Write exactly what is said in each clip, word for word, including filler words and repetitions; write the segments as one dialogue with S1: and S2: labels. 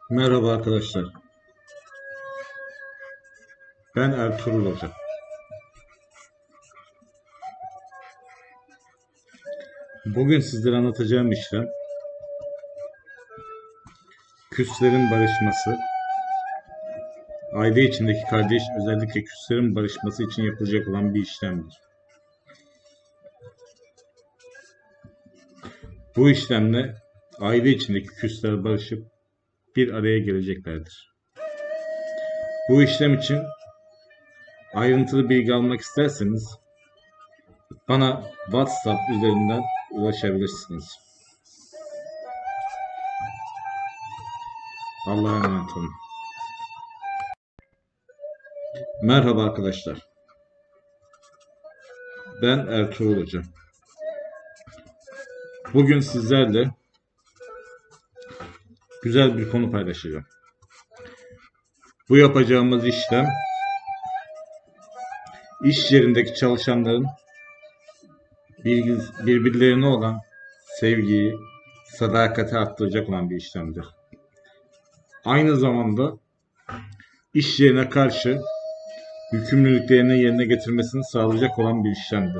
S1: Merhaba arkadaşlar. Ben Ertuğrul Hoca. Bugün sizlere anlatacağım işlem küslerin barışması, aile içindeki kardeş, özellikle küslerin barışması için yapılacak olan bir işlemdir. Bu işlemle aile içindeki küsler barışıp bir araya geleceklerdir. Bu işlem için ayrıntılı bilgi almak isterseniz bana WhatsApp üzerinden ulaşabilirsiniz. Allah'a emanet olun. Merhaba arkadaşlar. Ben Ertuğrul Hoca. Bugün sizlerle güzel bir konu paylaşacağım. Bu yapacağımız işlem iş yerindeki çalışanların birbirlerine olan sevgiyi, sadakati arttıracak olan bir işlemdir. Aynı zamanda iş yerine karşı yükümlülüklerini yerine getirmesini sağlayacak olan bir işlemdir.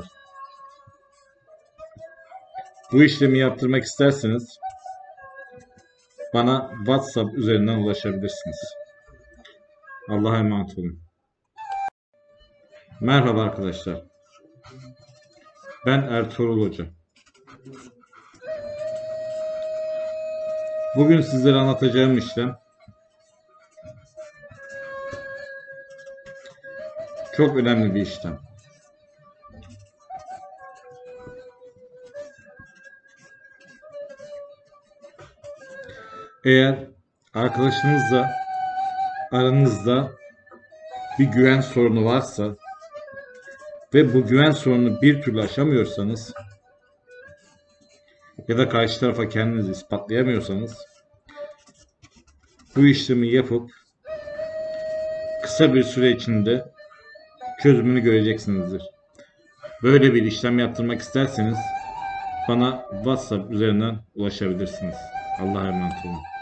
S1: Bu işlemi yaptırmak isterseniz bana WhatsApp üzerinden ulaşabilirsiniz. Allah'a emanet olun. Merhaba arkadaşlar. Ben Ertuğrul Hoca. Bugün sizlere anlatacağım işlem çok önemli bir işlem. Eğer arkadaşınızla aranızda bir güven sorunu varsa ve bu güven sorununu bir türlü aşamıyorsanız ya da karşı tarafa kendinizi ispatlayamıyorsanız bu işlemi yapıp kısa bir süre içinde çözümünü göreceksinizdir. Böyle bir işlem yaptırmak isterseniz bana WhatsApp üzerinden ulaşabilirsiniz. Allah'a emanet olun.